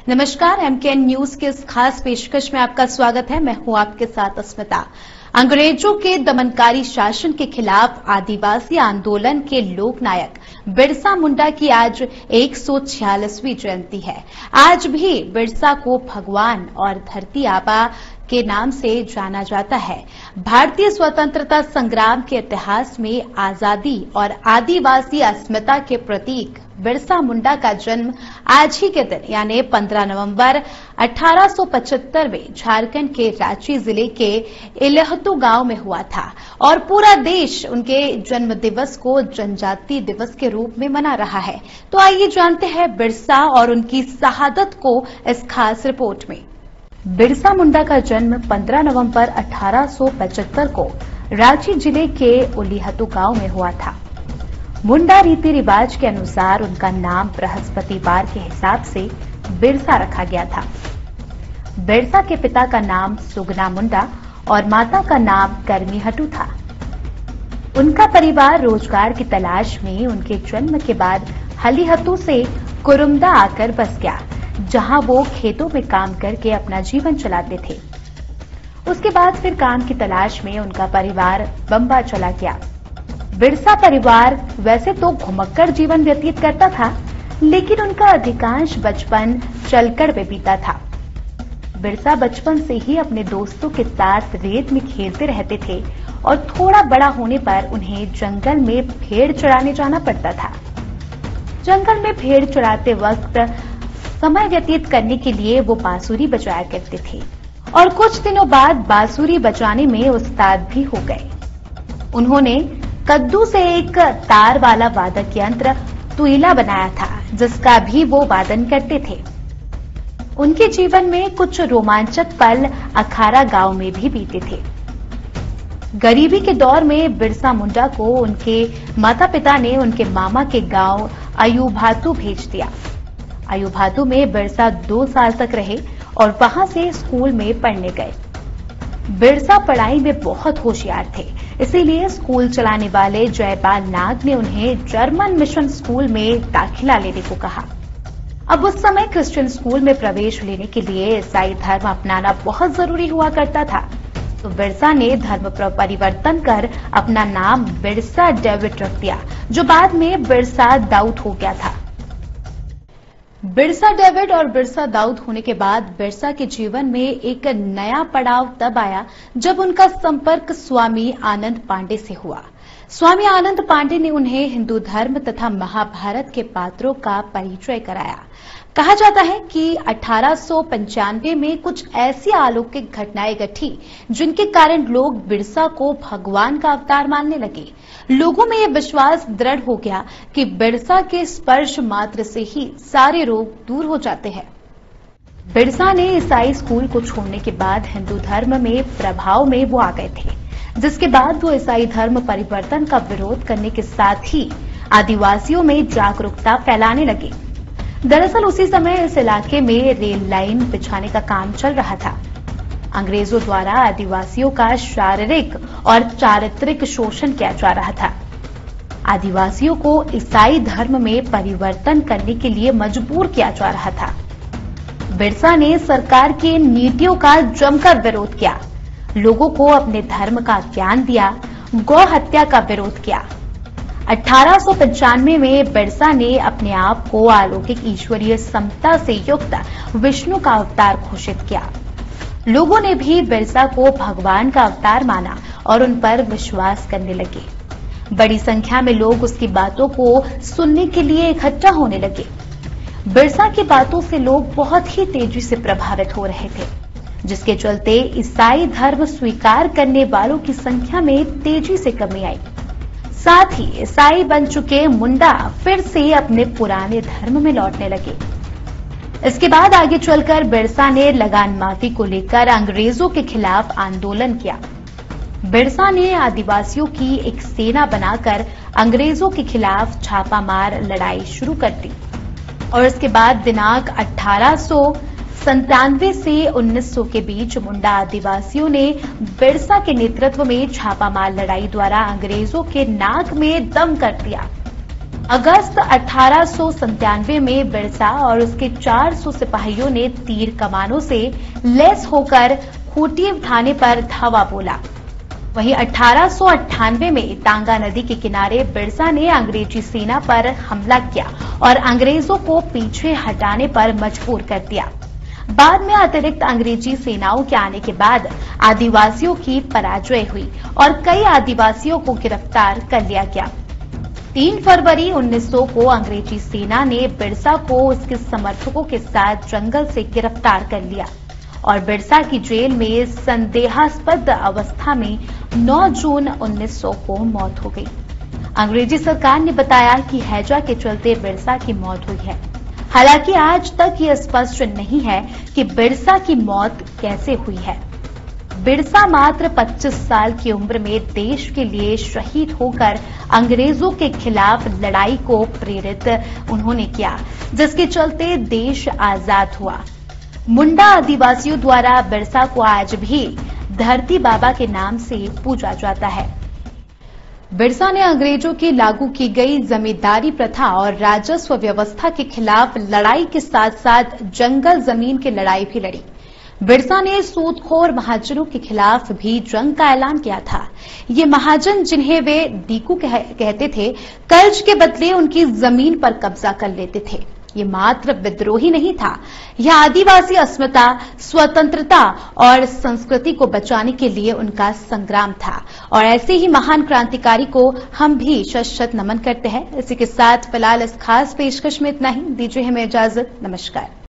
नमस्कार, MKN news के इस खास पेशकश में आपका स्वागत है। मैं हूं आपके साथ अस्मिता। अंग्रेजों के दमनकारी शासन के खिलाफ आदिवासी आंदोलन के लोकनायक बिरसा मुंडा की आज 146वीं जयंती है। आज भी बिरसा को भगवान और धरती आबा के नाम से जाना जाता है। भारतीय स्वतंत्रता संग्राम के इतिहास में आजादी और आदिवासी अस्मिता के प्रतीक बिरसा मुंडा का जन्म आज ही के दिन यानी 15 नवंबर 1875 में झारखंड के रांची जिले के इलहतू गांव में हुआ था और पूरा देश उनके जन्म दिवस को जनजाति दिवस के रूप में मना रहा है। तो आइए जानते हैं बिरसा और उनकी शहादत को इस खास रिपोर्ट में। बिरसा मुंडा का जन्म 15 नवंबर 1875 को रांची जिले के इलहतू में हुआ था। मुंडा रीति रिवाज के अनुसार उनका नाम बृहस्पतिवार के हिसाब से बिरसा रखा गया था। बिरसा के पिता का नाम सुगना मुंडा और माता का नाम कर्मीहटू था। उनका परिवार रोजगार की तलाश में उनके जन्म के बाद हलीहतू से कुरुमदा आकर बस गया, जहां वो खेतों में काम करके अपना जीवन चलाते थे। उसके बाद फिर काम की तलाश में उनका परिवार बंबा चला गया। बिरसा परिवार वैसे तो घुमक्कड़ जीवन व्यतीत करता था, लेकिन उनका अधिकांश बचपन चलकड़ में बीता था। बिरसा बचपन से ही अपने दोस्तों के साथ रेत में खेलते रहते थे और थोड़ा बड़ा होने पर उन्हें जंगल में भेड़ चराने जाना पड़ता था। जंगल में भेड़ चराते वक्त समय व्यतीत करने के लिए वो बांसुरी बजाया करते थे और कुछ दिनों बाद बांसुरी बजाने में उस्ताद भी हो गए। उन्होंने कद्दू से एक तार वाला वादक यंत्र तुईला बनाया था, जिसका भी वो वादन करते थे। उनके जीवन में कुछ रोमांचक पल अखाड़ा गांव में भी बीते थे। गरीबी के दौर में बिरसा मुंडा को उनके माता पिता ने उनके मामा के गांव अयुभातू भेज दिया। अयुभातू में बिरसा 2 साल तक रहे और वहां से स्कूल में पढ़ने गए। बिरसा पढ़ाई में बहुत होशियार थे, इसीलिए स्कूल चलाने वाले जयपाल नाग ने उन्हें जर्मन मिशन स्कूल में दाखिला लेने को कहा। अब उस समय क्रिश्चियन स्कूल में प्रवेश लेने के लिए ईसाई धर्म अपनाना बहुत जरूरी हुआ करता था। तो बिरसा ने धर्म परिवर्तन कर अपना नाम बिरसा डेविड रख दिया, जो बाद में बिरसा दाऊद हो गया था। बिरसा डेविड और बिरसा दाऊद होने के बाद बिरसा के जीवन में एक नया पड़ाव तब आया जब उनका संपर्क स्वामी आनंद पांडे से हुआ। स्वामी आनंद पांडे ने उन्हें हिंदू धर्म तथा महाभारत के पात्रों का परिचय कराया। कहा जाता है कि 1895 में कुछ ऐसी अलौकिक घटनाएं घटी जिनके कारण लोग बिरसा को भगवान का अवतार मानने लगे। लोगों में यह विश्वास दृढ़ हो गया कि बिरसा के स्पर्श मात्र से ही सारे रोग दूर हो जाते हैं। बिरसा ने ईसाई स्कूल को छोड़ने के बाद हिंदू धर्म में प्रभाव में वो आ गए थे, जिसके बाद वो ईसाई धर्म परिवर्तन का विरोध करने के साथ ही आदिवासियों में जागरूकता फैलाने लगे। दरअसल उसी समय इस इलाके में रेल लाइन बिछाने का काम चल रहा था। अंग्रेजों द्वारा आदिवासियों का शारीरिक और चारित्रिक शोषण किया जा रहा था। आदिवासियों को ईसाई धर्म में परिवर्तन करने के लिए मजबूर किया जा रहा था। बिरसा ने सरकार की नीतियों का जमकर विरोध किया, लोगों को अपने धर्म का ज्ञान दिया, गौ हत्या का विरोध किया। 1895 में बिरसा ने अपने आप को अलौकिक ईश्वरीय समता से युक्त विष्णु का अवतार घोषित किया। लोगों ने भी बिरसा को भगवान का अवतार माना और उन पर विश्वास करने लगे। बड़ी संख्या में लोग उसकी बातों को सुनने के लिए इकट्ठा होने लगे। बिरसा की बातों से लोग बहुत ही तेजी से प्रभावित हो रहे थे, जिसके चलते ईसाई धर्म स्वीकार करने वालों की संख्या में तेजी से कमी आई। साथ ही ईसाई बन चुके मुंडा फिर से अपने पुराने धर्म में लौटने लगे। इसके बाद आगे चलकर बिरसा ने लगान माफी को लेकर अंग्रेजों के खिलाफ आंदोलन किया। बिरसा ने आदिवासियों की एक सेना बनाकर अंग्रेजों के खिलाफ छापामार लड़ाई शुरू कर दी और इसके बाद दिनांक 1897 से 1900 के बीच मुंडा आदिवासियों ने बिरसा के नेतृत्व में छापामार लड़ाई द्वारा अंग्रेजों के नाक में दम कर दिया। अगस्त 1897 में बिरसा और उसके 400 सिपाहियों ने तीर कमानों से लैस होकर खूंटी थाने पर धावा बोला। वहीं 1898 में तांगा नदी के किनारे बिरसा ने अंग्रेजी सेना पर हमला किया और अंग्रेजों को पीछे हटाने पर मजबूर कर दिया। बाद में अतिरिक्त अंग्रेजी सेनाओं के आने के बाद आदिवासियों की पराजय हुई और कई आदिवासियों को गिरफ्तार कर लिया गया। 3 फरवरी 1900 को अंग्रेजी सेना ने बिरसा को उसके समर्थकों के साथ जंगल से गिरफ्तार कर लिया और बिरसा की जेल में संदेहास्पद अवस्था में 9 जून 1900 को मौत हो गई। अंग्रेजी सरकार ने बताया कि हैजा के चलते बिरसा की मौत हुई है। हालांकि आज तक ये स्पष्ट नहीं है कि बिरसा की मौत कैसे हुई है। बिरसा मात्र 25 साल की उम्र में देश के लिए शहीद होकर अंग्रेजों के खिलाफ लड़ाई को प्रेरित उन्होंने किया, जिसके चलते देश आजाद हुआ। मुंडा आदिवासियों द्वारा बिरसा को आज भी धरती बाबा के नाम से पूजा जाता है। बिरसा ने अंग्रेजों की लागू की गई जमींदारी प्रथा और राजस्व व्यवस्था के खिलाफ लड़ाई के साथ साथ जंगल जमीन की लड़ाई भी लड़ी। बिरसा ने सूदखोर महाजनों के खिलाफ भी जंग का ऐलान किया था। ये महाजन, जिन्हें वे डीकू कहते थे, कर्ज के बदले उनकी जमीन पर कब्जा कर लेते थे। ये मात्र विद्रोही नहीं था, यह आदिवासी अस्मिता, स्वतंत्रता और संस्कृति को बचाने के लिए उनका संग्राम था। और ऐसे ही महान क्रांतिकारी को हम भी शत-शत नमन करते हैं। इसी के साथ फिलहाल इस खास पेशकश में इतना ही। दीजिए हमें इजाजत। नमस्कार।